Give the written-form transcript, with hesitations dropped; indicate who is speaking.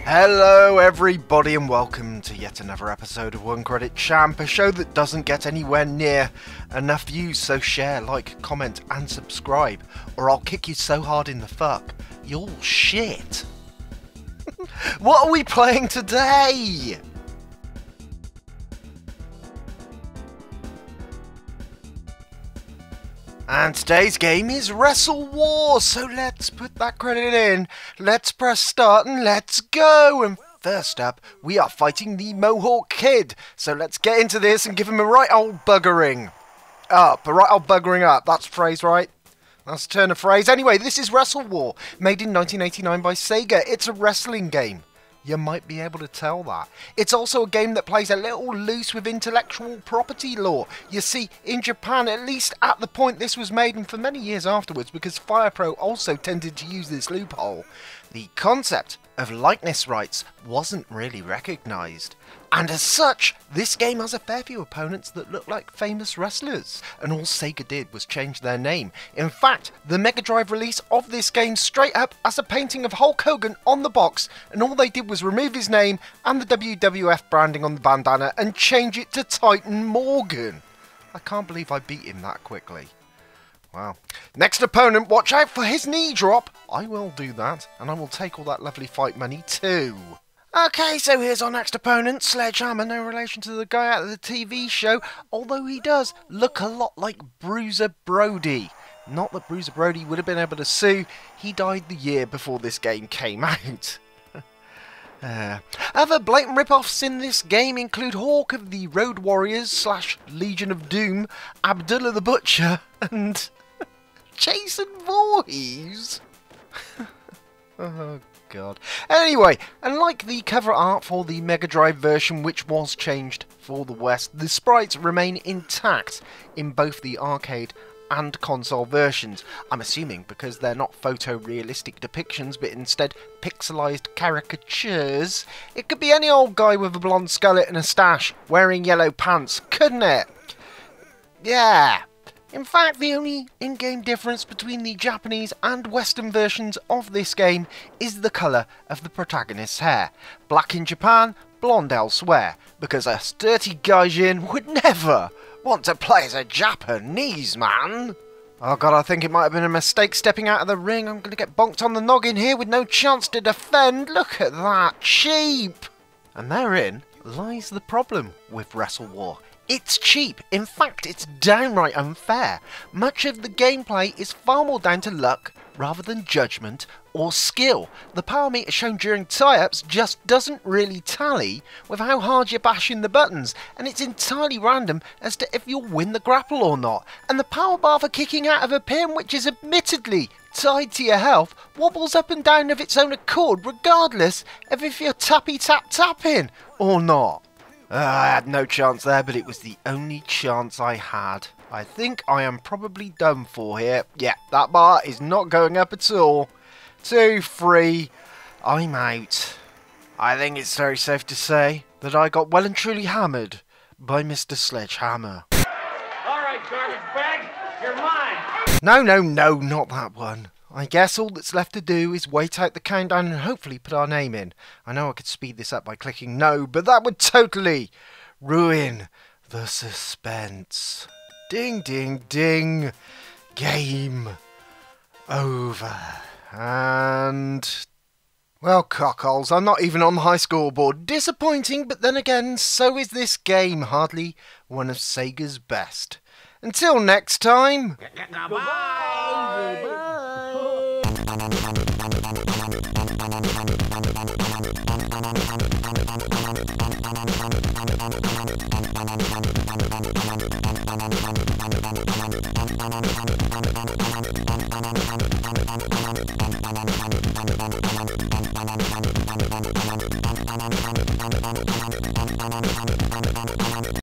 Speaker 1: Hello everybody and welcome to yet another episode of One Credit Champ, a show that doesn't get anywhere near enough views, so share, like, comment and subscribe, or I'll kick you so hard in the fuck, you'll shit. What are we playing today? And today's game is Wrestle War, so let's put that credit in, let's press start and let's go! And first up, we are fighting the Mohawk Kid, so let's get into this and give him a right old buggering up, that's the phrase, right? That's a turn of phrase. Anyway, this is Wrestle War, made in 1989 by Sega. It's a wrestling game. You might be able to tell that. It's also a game that plays a little loose with intellectual property law. You see, in Japan, at least at the point this was made and for many years afterwards, because FirePro also tended to use this loophole, the concept of likeness rights wasn't really recognised. And as such, this game has a fair few opponents that look like famous wrestlers, and all Sega did was change their name. In fact, the Mega Drive release of this game straight up has a painting of Hulk Hogan on the box, and all they did was remove his name and the WWF branding on the bandana and change it to Titan Morgan. I can't believe I beat him that quickly. Wow. Next opponent, watch out for his knee drop. I will do that, and I will take all that lovely fight money too. Okay, so here's our next opponent, Sledgehammer, no relation to the guy out of the TV show, although he does look a lot like Bruiser Brody. Not that Bruiser Brody would have been able to sue, he died the year before this game came out. Other blatant rip-offs in this game include Hawk of the Road Warriors / Legion of Doom, Abdullah the Butcher, and Jason Voorhees. Oh god. Anyway, unlike the cover art for the Mega Drive version, which was changed for the West, the sprites remain intact in both the arcade and console versions. I'm assuming because they're not photorealistic depictions, but instead pixelized caricatures. It could be any old guy with a blonde skullet and a stash, wearing yellow pants, couldn't it? Yeah. In fact, the only in-game difference between the Japanese and Western versions of this game is the colour of the protagonist's hair. Black in Japan, blonde elsewhere, because a sturdy gaijin would never want to play as a Japanese man. Oh god, I think it might have been a mistake stepping out of the ring. I'm going to get bonked on the noggin here with no chance to defend. Look at that, cheap! And therein lies the problem with Wrestle War. It's cheap. In fact, it's downright unfair. Much of the gameplay is far more down to luck rather than judgment or skill. The power meter shown during tie-ups just doesn't really tally with how hard you're bashing the buttons, and it's entirely random as to if you'll win the grapple or not. And the power bar for kicking out of a pin, which is admittedly tied to your health, wobbles up and down of its own accord regardless of if you're tapping or not. I had no chance there, but it was the only chance I had. I think I am probably done for here. Yeah, that bar is not going up at all. 2, 3, I'm out. I think it's very safe to say that I got well and truly hammered by Mr. Sledgehammer.
Speaker 2: Alright, garbage bag, you're mine!
Speaker 1: No, not that one. I guess all that's left to do is wait out the countdown and hopefully put our name in. I know I could speed this up by clicking no, but that would totally ruin the suspense. Ding, ding, ding. Game over. And well, cockholes, I'm not even on the high scoreboard. Disappointing, but then again, so is this game. Hardly one of Sega's best. Until next time.
Speaker 2: Goodbye!